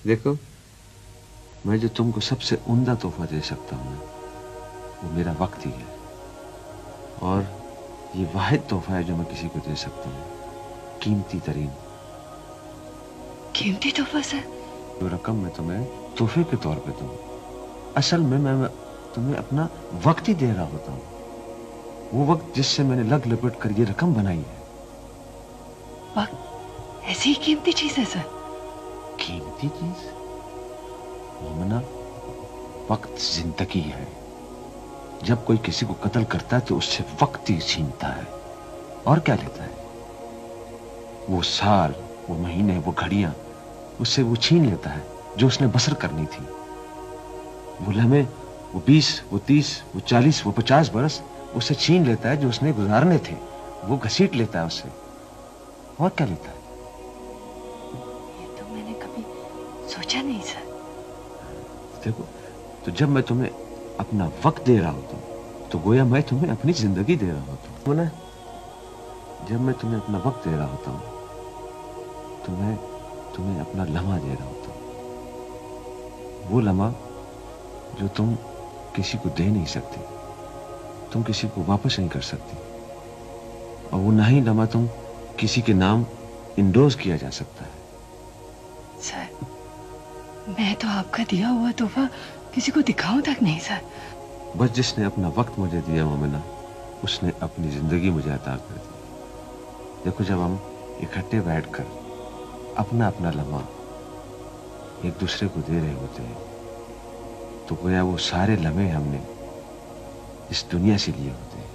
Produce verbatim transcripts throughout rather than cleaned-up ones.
देखो, मैं जो तुमको सबसे उम्दा तोहफा दे सकता हूँ ना, वो मेरा वक्त ही है। और ये वाहिद तोहफा है जो मैं किसी को दे सकता हूँ, कीमती तरीन। कीमती तोहफा सर? जो रकम मैं तुम्हें तोहफे के तौर पे दूँ, असल में मैं तुम्हें अपना वक्त ही दे रहा होता हूँ। वो वक्त जिससे मैंने लग लपेट कर ये रकम बनाई है। वक्त ऐसी ही कीमती चीज है सर? कीमती चीज मोमना, वक्त जिंदगी है। जब कोई किसी को कत्ल करता है तो उससे वक्त ही छीनता है, और क्या लेता है? वो साल, वो महीने, वो घड़ियां, उससे वो छीन लेता है जो उसने बसर करनी थी। वो लम्हे, वो बीस, वो तीस, वो चालीस, वो पचास बरस उससे छीन लेता है जो उसने गुजारने थे। वो घसीट लेता है उससे, और क्या लेता है? ये तो मैंने कभी सोचा नहीं सर। देखो, तो जब मैं तुम्हें अपना वक्त दे रहा होता हूँ तो गोया मैं तुम्हें अपनी जिंदगी दे रहा होता हूँ ना। जब मैं तुम्हें अपना वक्त दे रहा होता हूँ तो मैं तुम्हें अपना लम्हा दे रहा होता हूँ। वो लम्हा जो तुम किसी को दे नहीं सकते, तुम किसी को वापस नहीं कर सकती, और वो ना ही लम्हा तुम किसी के नाम इंडोज किया जा सकता है। सर, मैं तो आपका दिया हुआ तोहफा किसी को दिखाऊं तक नहीं सर। बस जिसने अपना वक्त मुझे दिया मोमिना, उसने अपनी जिंदगी मुझे अता कर दी। देखो, जब हम इकट्ठे बैठकर अपना अपना लम्हा एक दूसरे को दे रहे होते हैं तो गोया वो सारे लम्हे हमने इस दुनिया से लिए होते हैं।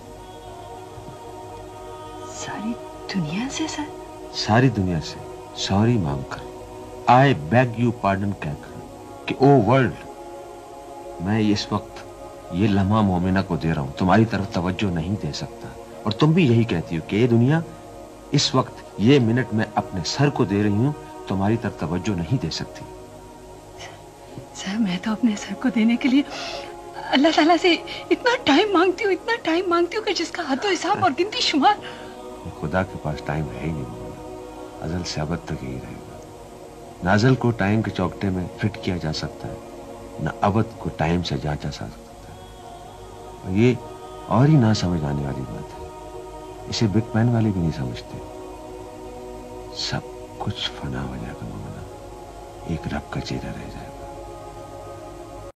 सारी दुनिया से सर? सारी दुनिया से सॉरी मांगकर, आई बेग यू पार्डन कहकर कि ओ वर्ल्ड, मैं इस वक्त ये लम्हा मोमिना को दे रहा हूं, तुम्हारी तरफ तवज्जो नहीं दे सकता। और तुम भी यही कहती हो कि ये दुनिया इस वक्त ये मिनट में अपने सर को दे रही हूं, तुम्हारी तरफ तवज्जो नहीं दे सकती। सर, मैं तो अपने सर को देने के लिए अल्लाह ताला से इतना टाइम मांगती हूँ, इतना टाइम मांगती हूँ कि जिसका हद हिसाब और गिनती शुमार। खुदा के पास टाइम है ही नहीं, अजल से अबद तक यही रहेगा। ना अजल को टाइम के चौकटे में फिट किया जा सकता है, न अबद को टाइम से जांचा जा सकता है। और ये और ही ना समझ आने वाली बात है, इसे बिग पेन वाले भी नहीं समझते। सब कुछ फना हो जाएगा मोमिना, एक रब का चेहरा रह जाएगा।